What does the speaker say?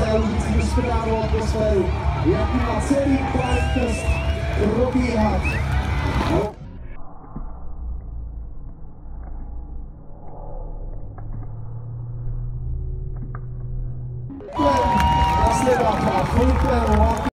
víc správnou atmosféru, jak má celý Planet Fest probíhat. Nasledovat Fulton